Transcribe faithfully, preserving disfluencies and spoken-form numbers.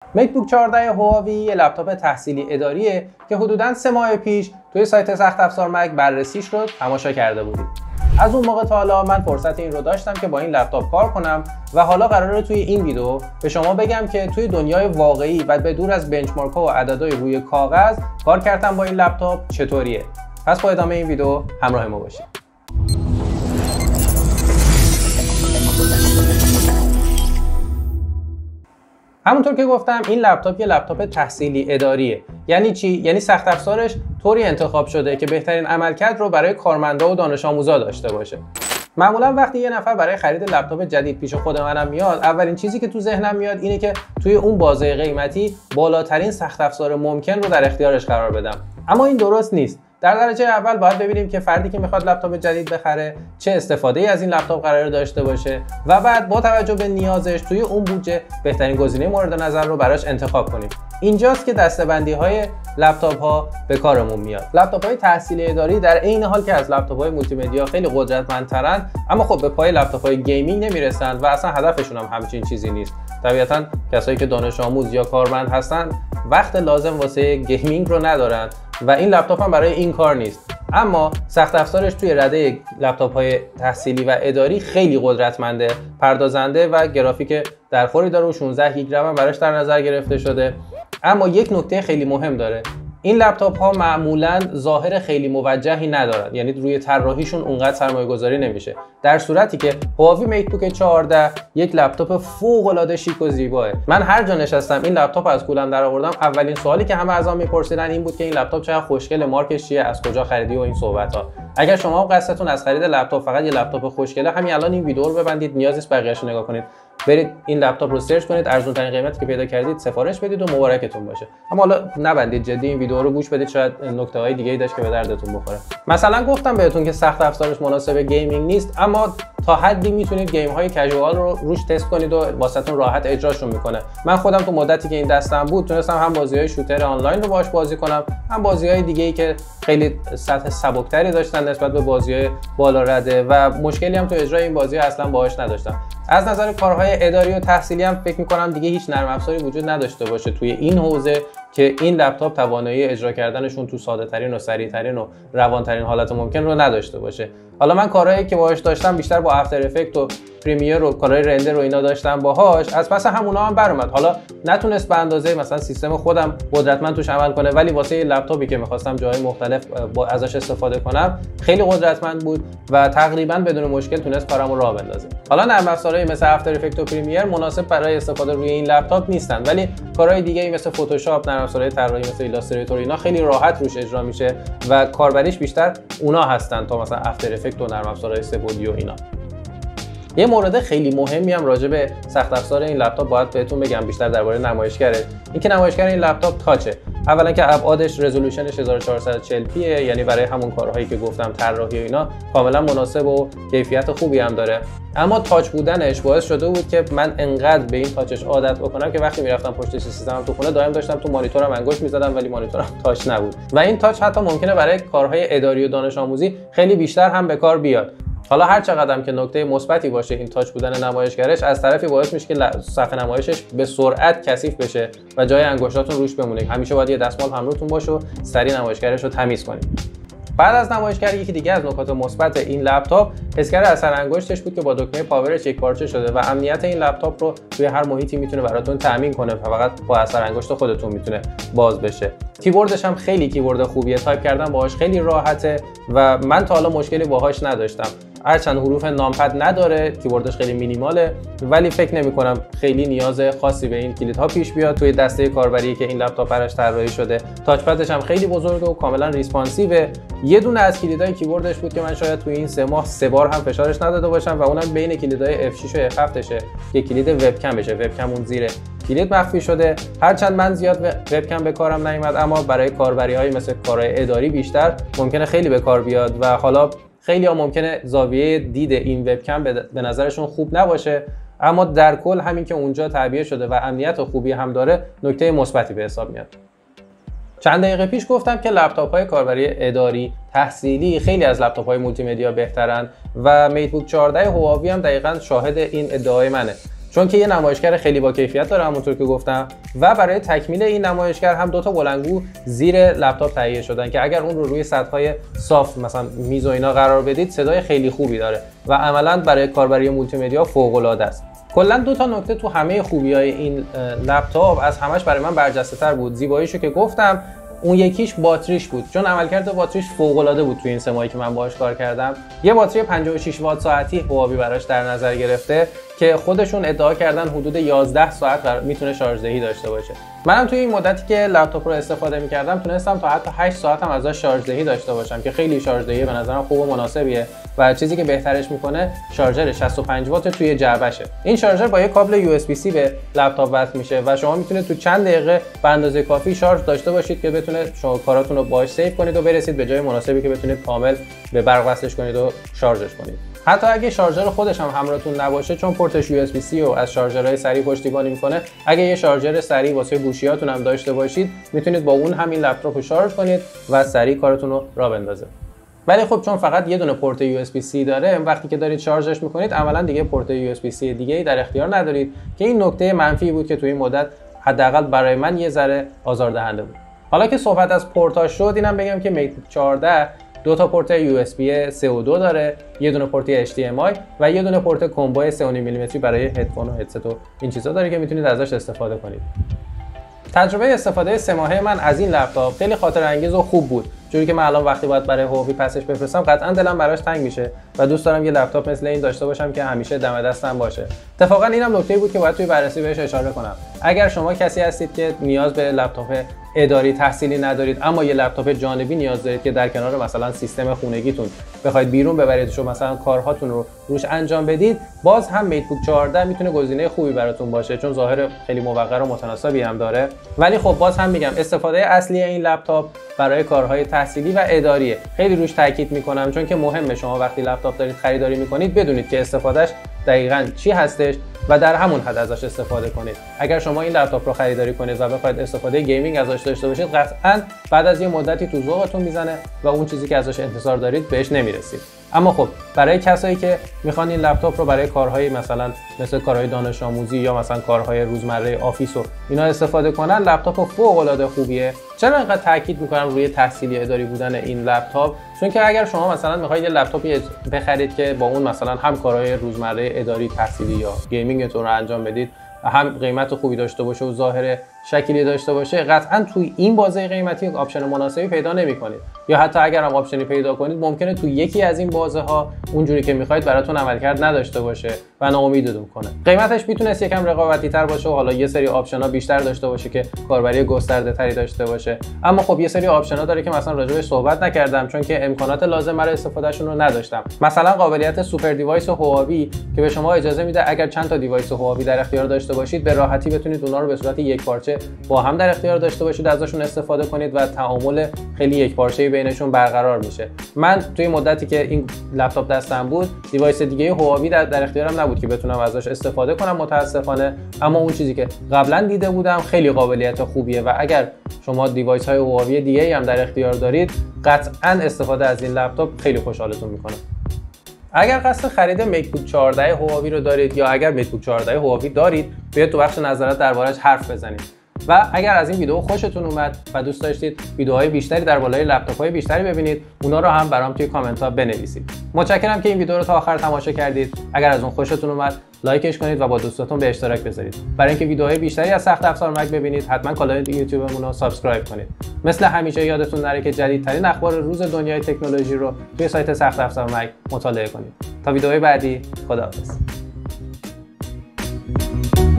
میتبوک چهارده هواوی یه لپتاپ تحصیلی اداریه که حدوداً سه ماه پیش توی سایت سخت افزار مک بررسیش رو تماشا کرده بودید. از اون موقع تا حالا من فرصت این رو داشتم که با این لپتاپ کار کنم و حالا قراره توی این ویدیو به شما بگم که توی دنیای واقعی و به دور از بنچمارک ها و عددهای روی کاغذ کار کردن با این لپتاپ چطوریه. پس با ادامه این ویدیو همراه ما باشید. همونطور که گفتم این لپتاپ یه لپتاپ تحصیلی اداریه. یعنی چی؟ یعنی سخت افزارش طوری انتخاب شده که بهترین عملکرد رو برای کارمندا و دانش آموزا داشته باشه. معمولا وقتی یه نفر برای خرید لپتاپ جدید پیش خود منم میاد، اولین چیزی که تو ذهنم میاد اینه که توی اون بازه قیمتی بالاترین سخت افزار ممکن رو در اختیارش قرار بدم. اما این درست نیست. در درجه اول باید ببینیم که فردی که میخواد لپتاپ جدید بخره چه استفاده‌ای از این لپتاپ قرار داشته باشه و بعد با توجه به نیازش توی اون بودجه بهترین گزینه مورد نظر رو براش انتخاب کنیم. اینجاست که دسته‌بندی‌های لپتاپ ها به کارمون میاد. لپتاپ های تحصیلی اداری در عین حال که از لپتاپ های مولتی مدیا خیلی قدرتمندترن، اما خب به پای لپتاپ های گیمینگ نمیرسن و اصلا هدفشون هم همچین چیزی نیست. طبیعتاً کسایی که دانش آموز یا کارمند هستن وقت لازم واسه گیمینگ رو ندارن و این لپتاپ هم برای این کار نیست. اما سخت افزارش توی رده لپتاپ های تحصیلی و اداری خیلی قدرتمنده، پردازنده و گرافیک درخوری داره و شانزده گیگ رم براش در نظر گرفته شده. اما یک نکته خیلی مهم داره، این لپتاپ ها معمولاً ظاهر خیلی موجهی ندارن، یعنی روی طراحیشون اونقدر سرمایه گذاری نمیشه، در صورتی که هواوی میتبوک چهارده یک لپتاپ فوق العاده شیک و زیباه. من هر جا نشستم این لپتاپ از کولم در آوردم، اولین سوالی که همه ازم میپرسیدن این بود که این لپتاپ چقدر خوشگله، مارکش چیه، از کجا خریدی و این صحبت ها. اگر شما قصدتون از خرید لپتاپ فقط یه لپتاپ خوشگله، همین الان این ویدیو رو ببندید، نیاز نیست بقیه‌اشو نگاه کنید، برید این لپتاپ رو سرچ کنید، ارزون ترین قیمتی که پیدا کردید سفارش بدید و مبارکتون باشه. اما حالا نبندید، جدی این ویدیو رو گوش بدید، شاید نکته های دیگه‌ای داشت که به دردتون بخوره. مثلا گفتم بهتون که سخت افزارش مناسب گیمینگ نیست، اما تا حدی میتونید گیم های کژوال رو روش تست کنید و واسهتون راحت اجراشون میکنه. من خودم تو مدتی که این دستم بود تونستم هم بازی‌های شوتر آنلاین رو باهاش بازی کنم، هم بازی‌های دیگه‌ای که خیلی سطح سبکتری داشتن نسبت به بازی‌های بالا رده و مشکلی هم تو اجرای این بازی‌ها اصلا باهاش نداشتم. از نظر کارهای اداری و تحصیلی هم فکر می‌کنم دیگه هیچ نرم افزاری وجود نداشته باشه توی این حوزه که این لپتاپ توانایی اجرا کردنشون تو ساده‌ترین و سریع‌ترین و روان‌ترین حالت ممکن رو نداشته باشه. حالا من کارهایی که باهاش داشتم بیشتر با افتر افکت و پریمیر و کارهای رندر و اینا داشتم باهاش، از پس همونا هم برآمد. حالا نتونست به اندازه مثلا سیستم خودم قدرتمند توش عمل کنه، ولی واسه یه لپتاپی که می‌خواستم جای مختلف با ازش استفاده کنم خیلی قدرتمند بود و تقریبا بدون مشکل تونست کارمو راه بندازه. حالا نرم افزارهای مثل افتر افکت و پریمیر مناسب برای استفاده روی این لپتاپ نیستن، ولی کارهای دیگه‌ای مثل فتوشاپ، نرم افزارهای طراحی مثل ایلاستریتور اینا خیلی راحت روش اجرا میشه و کاربریش بیشتر اونا هستن تا مثلا افتر افکت و نرم افزارهای سه‌بعدی و اینا. یه مورد خیلی مهمی هم راجع به سخت افزار این لپتاپ باید بهتون بگم، بیشتر درباره نمایشگره. اینکه نمایشگر این لپتاپ تاچه. اولا که ابعادش رزولوشنش هزار و چهارصد و چهل پی یعنی برای همون کارهایی که گفتم طراحی و اینا کاملا مناسب و کیفیت خوبی هم داره. اما تاچ بودنش باعث شده بود که من انقدر به این تاچش عادت بکنم که وقتی میرفتم پشت سیستمم تو خونه دائم داشتم تو مانیتورم انگشت میزدم ولی مانیتورم تاچ نبود و این تاچ حتی ممکنه برای کارهای اداری و دانش آموزی خیلی بیشتر هم به کار بیاد. حالا هر چقدر که نکته مثبتی باشه این تاچ بودن نمایشگرش، از طرفی باعث میشه که صفحه نمایشش به سرعت کثیف بشه و جای انگشتاتون روش بمونه. همیشه باید یه دستمال همراهتون باشه و سریع نمایشگرش رو تمیز کنید. بعد از نمایشگر یکی دیگه از نکات مثبت این لپتاپ حسگر اثر انگشتش بود که با دکمه پاورش یکپارچه شده و امنیت این لپتاپ رو توی هر محیطی میتونه براتون تامین کنه و فقط با اثر انگشت خودتون میتونه باز بشه. کیبوردش هم خیلی کیبورد خوبیه، تایپ کردن باهاش خیلی راحته و من تا حالا مشکلی باهاش نداشتم. هرچند حروف نامپد نداره، کیبوردش خیلی مینیماله، ولی فکر نمی کنم خیلی نیاز خاصی به این کلیدها پیش بیاد توی دسته کاربری که این لپتاپ براش طراحی شده. تاچ پدش هم خیلی بزرگه و کاملا ریسپانسیو. یه دونه از کلیدهای کیبوردش بود که من شاید توی این سه ماه سه بار هم فشارش نداده باشم و اونم بین کلیدهای اف شش و اف هفت شه که کلید وبکم بشه. وبکم اون زیر کلید مخفی شده. هرچند من زیاد وبکم به کارم نیومد، اما برای کاربری‌های مثل کارهای اداری بیشتر ممکنه خیلی به کار بیاد و حالا خیلی ها ممکنه زاویه دید این وبکم به نظرشون خوب نباشه، اما در کل همین که اونجا تعبیه شده و امنیت خوبی هم داره نکته مثبتی به حساب میاد. چند دقیقه پیش گفتم که لپتاپ‌های کاربری اداری تحصیلی خیلی از لپتاپ‌های مولتی مدیا بهترن و میتبوک چهارده هواوی هم دقیقاً شاهد این ادعای منه. چون که یه نمایشگر خیلی با کیفیت داره همونطور که گفتم و برای تکمیل این نمایشگر هم دو تا بلندگو زیر لپتاپ تهیه شدن که اگر اون رو روی سطح‌های صاف مثلا میز و اینا قرار بدید صدای خیلی خوبی داره و عملاً برای کاربری مولتی مدیا فوق‌العاده است. کلا دو تا نکته تو همه خوبی‌های این لپتاپ از همش برای من برجسته‌تر بود. زیباییشو که گفتم، اون یکیش باتریش بود، چون عملکرد باتریش فوق‌العاده بود تو این سه ماهی که من باهاش کار کردم. یه باتری پنجاه و شش وات ساعتی هواوی براش در نظر گرفته که خودشون ادعا کردن حدود یازده ساعت میتونه شارژ دهی داشته باشه. منم توی این مدتی که لپتاپ رو استفاده می‌کردم تونستم تا حتی هشت ساعت هم ازش شارژ دهی داشته باشم که خیلی شارژ دهی به نظرم خوب و مناسبیه و چیزی که بهترش میکنه شارژر شصت و پنج وات توی جعبشه. این شارژر با یه کابل یو اس بی سی به لپتاپ وصل میشه و شما میتونید تو چند دقیقه به اندازه کافی شارژ داشته باشید که بتونه شما کاراتون رو باهاش سیو کنید و برسید به جای مناسبی که بتونید کامل به برق وصلش کنید و شارژش کنید. حتی اگه شارژر خودش هم همراهتون نباشه، چون پورتش یو اس بی سی و از شارژرهای سریع پشتیبانی میکنه، اگه یه شارژر سریع واسه گوشیاتون هم داشته باشید میتونید با اون همین لپتاپ رو شارژ کنید و سریع کارتون رو راه بندازه. ولی خب چون فقط یه دونه پورت یو اس بی سی داره، وقتی که دارید شارژش میکنید عملا دیگه پورت یو اس بی سی دیگه‌ای در اختیار ندارید که این نکته منفی بود که توی این مدت حداقل برای من یه ذره آزاردهنده بود. حالا که صحبت از پورت‌ها شد، اینم بگم که میت چهارده دو تا پورت یو اس بی سه و دو داره، یه دونه پورت اچ دی ام آی و یه دونه پورت کمبو سه و نیم میلیمتری برای هدفون و هدست و این چیزا داره که میتونید ازش استفاده کنید. تجربه استفاده سه ماهه من از این لپتاپ خیلی خاطر انگیز و خوب بود، جوری که من الان وقتی باید برای هواوی پسش بفرستم قطعا دلم براش تنگ میشه و دوست دارم یه لپتاپ مثل این داشته باشم که همیشه دم دستم باشه. اتفاقا اینم نکته‌ای بود که باید توی بررسی بهش اشاره کنم. اگر شما کسی هستید که نیاز به لپتاپ اداری تحصیلی ندارید اما یه لپتاپ جانبی نیاز دارید که در کنار مثلا سیستم خونگیتون بخواید بیرون ببریدش و مثلا کارهاتون رو روش انجام بدید، باز هم میت بوک چهارده میتونه گزینه خوبی براتون باشه، چون ظاهر خیلی موقر و متناسبی هم داره. ولی خب باز هم میگم استفاده اصلی این لپتاپ برای کارهای تحصیلی و اداریه. خیلی روش تاکید میکنم، چون که مهمه شما وقتی لپتاپ دارید خریداری میکنید بدونید که استفادهش دقیقاً چی هستش و در همون حد ازش استفاده کنید. اگر شما این لپتاپ رو خریداری کنید و بخواید استفاده گیمینگ ازش داشته باشید، قطعاً بعد از یه مدتی تو ذوقتون میزنه و اون چیزی که ازش انتظار دارید بهش نمیرسید. اما خب برای کسایی که میخوان این لپتاپ رو برای کارهای مثلا مثل کارهای دانش آموزی یا مثلا کارهای روزمره آفیس و اینا استفاده کنن، لپتاپ فوق العاده خوبیه. چرا انقدر تاکید میکنم روی تحصیلی اداری بودن این لپتاپ؟ چون که اگر شما مثلا میخواید یه لپتاپی بخرید که با اون مثلا هم کارهای روزمره اداری تحصیلی یا گیمینگتون رو انجام بدید، هم قیمت خوبی داشته باشه و ظاهر شکلی داشته باشه، قطعا توی این بازه قیمتی آپشن مناسبی پیدا نمی‌کنید. یا حتی اگر هم آپشنی پیدا کنید ممکنه توی یکی از این بازه ها اونجوری که می‌خواید براتون عملکرد نداشته باشه و ناامیدتون کنه. قیمتش میتونست یکم رقابتی‌تر باشه و حالا یه سری آپشن‌ها بیشتر داشته باشه که کاربری گسترده‌تری داشته باشه. اما خب یه سری آپشن‌ها داره که مثلا راجعش صحبت نکردم چون که امکانات لازم برای استفادهشون رو نداشتم. مثلا قابلیت سوپر دیوایس هواوی که به شما اجازه میده اگر چند تا دیوایس هواوی در اختیار داشته باشید به راحتی بتونید اونها رو به صورت یکپارچه با هم در اختیار داشته باشید، ازشون استفاده کنید و تعامل خیلی یکپارچه‌ای بینشون برقرار میشه. من توی مدتی که این لپتاپ دستم بود، دیوایس دیگه هواوی در, در اختیارم نبود که بتونم ازش استفاده کنم متاسفانه، اما اون چیزی که قبلا دیده بودم خیلی قابلیت خوبیه و اگر شما دیوایس های هواوی دیگه هم در اختیار دارید، قطعاً استفاده از این لپتاپ خیلی خوشحالتون میکنه. اگر قصد خرید میت بوک چهارده هواوی رو دارید یا اگر میت بوک چهارده هواوی دارید، بیاید تو بخش نظرات درباره‌اش حرف بزنید. و اگر از این ویدیو خوشتون اومد و دوست داشتید ویدیوهای بیشتری در بالای لپتاپ‌های بیشتری ببینید، اونا رو هم برام توی کامنت‌ها بنویسید. متشکرم که این ویدیو رو تا آخر تماشا کردید. اگر از اون خوشتون اومد، لایکش کنید و با دوستاتون به اشتراک بذارید. برای اینکه ویدیوهای بیشتری از سخت افزار مک ببینید، حتما کانال یوتیوبمون رو سابسکرایب کنید. مثل همیشه یادتون نره که جدیدترین اخبار روز دنیای تکنولوژی رو توی سایت سخت افزار مک مطالعه کنید. تا ویدیوهای بعدی، خداحافظ.